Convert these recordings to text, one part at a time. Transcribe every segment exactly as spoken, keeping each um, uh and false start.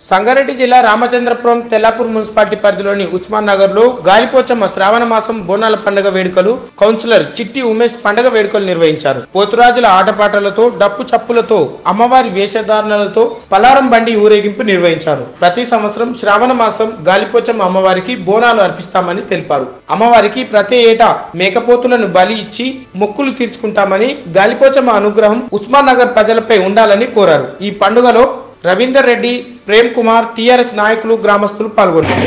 సంగారెడ్డి జిల్లా రామచంద్రపురం తెల్లాపూర్ మున్సిపాలిటీ పరిధిలోని ఉస్మాన్ నగర్ లో గాలిపోచమ్మ శ్రావణ మాసం బోనాల పండుగ వేడుకలు కౌన్సిలర్ చిట్టి ఉమేష్ పండుగ వేడుకలు నిర్వహించారు. పోతురాజుల ఆటపాటలతో డప్పు చప్పులతో అమ్మవారి వేషధారణలతో పలారం బండి ఊరేగింపు నిర్వహించారు. ప్రతి సంవత్సరం శ్రావణ మాసం గాలిపోచమ్మ అమ్మవారికి బోనాలు అర్పిస్తామని తెలిపారు. అమ్మవారికి ప్రతి ఏటా మేకపోతులను బలి ఇచ్చి మొక్కులు తీర్చుకుంటామని, గాలిపోచమ్మ అనుగ్రహం ఉస్మాన్ నగర్ ప్రజలపై ఉండాలని కోరారు. ఈ పండుగలో రవీందర్ రెడ్డి, ప్రేమ్ కుమార్, టీఆర్ఎస్ నాయకులు, గ్రామస్తులు పాల్గొన్నారు.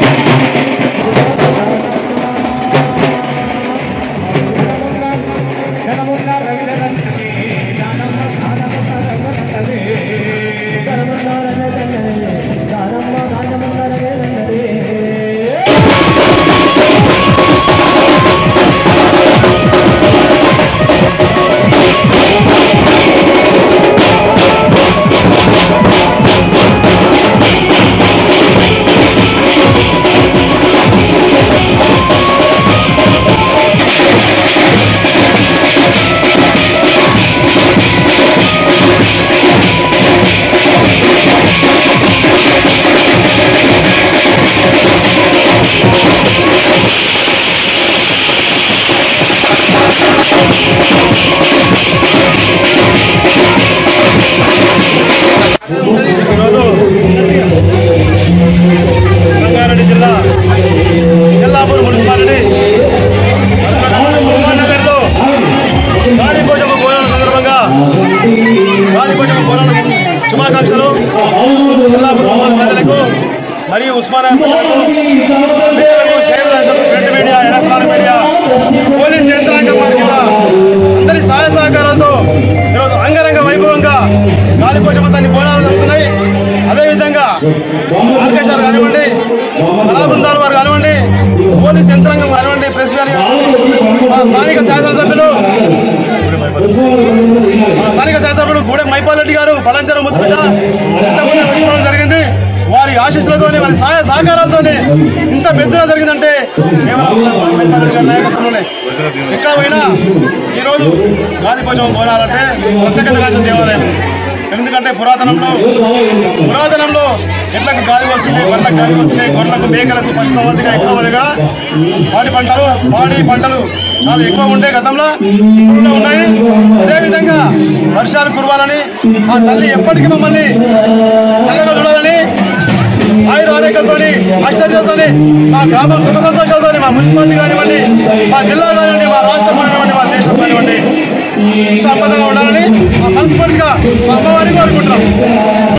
సంగారెడ్డి జిల్లా తెల్లాపూర్ మున్సిపాలిటీ నగర్లో గాలిపోచమ్మ బోనాల సందర్భంగా గాలిపోచమ్మ బోనాల శుభాకాంక్షలు తెల్లాపూర్ ప్రజలకు మరియు Osmania print media, electronic media, police యంత్రాంగం అందరి సహాయ సహకారాలతో ఈరోజు అంగరంగ వైభవంగా గాలిపోచమ్మ తల్లి బోనాలు జరుగుతున్నాయి. అదేవిధంగా ఆర్కెస్ట్రా కానివ్వండి, కళా బృందాల వారు కానివ్వండి, పోలీస్ యంత్రాంగం కానివ్వండి, ప్రెస్ కానీ స్థానిక శాసనసభ్యులు స్థానిక శాసనసభ్యులు గూడెం మైపాల్ రెడ్డి గారు పలంచెరు ముద్దుబిడ్డ ఇంతకుముందు జరిగింది. వారి ఆశీస్సులతోనే, వారి సహాయ సహకారాలతోనే ఇంత పెద్దగా జరిగిందంటే నాయకత్వంలోనే. ఎక్కడ పోయినా ఈరోజు గాలిపోచమ్మ బోనాలంటే ప్రత్యేకత దేవాలయం. ఎందుకంటే పురాతనంలో పురాతనంలో ఎట్లకు గాలి వస్తున్నాయి, పంటలకు గాలి వస్తున్నాయి, గొర్రెలకు, మేకలకు, పశుసంవర్ధగా ఎక్కువ దగ్గర పాడి పంటలు పాడి పంటలు చాలా ఎక్కువ ఉండే గతంలో ఉన్నాయి. అదేవిధంగా వర్షాలు కురవాలని, ఆ తల్లి ఎప్పటికీ మమ్మల్ని చల్లగా చూడాలని ఆయుర ఆరోగ్యాలతోని, ఆశ్చర్యాలతోని, మా గ్రామం సుఖ సంతోషాలతోని, మా మున్సిపాలిటీ కానివ్వండి, మా జిల్లా కానివ్వండి, మా రాష్ట్రం కానివ్వండి, మా దేశం కానివ్వండి సంపదగా ఉండాలని మా మనస్ఫూర్తిగా మా అమ్మవారిని కోరుకుంటున్నాం.